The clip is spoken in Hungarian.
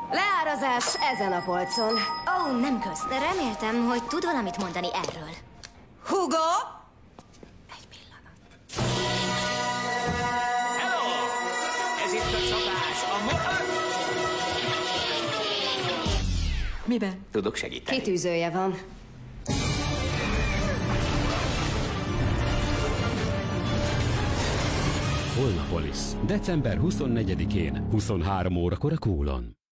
Leárazás ezen a polcon. Ó, nem kösz. De reméltem, hogy tud valamit mondani erről. Hugo! Egy pillanat. Hello! Ez itt a csapás, a Miben? Tudok segíteni. Kitűzője van. Holnapolis. December 24-én, 23 órakor a Kólon.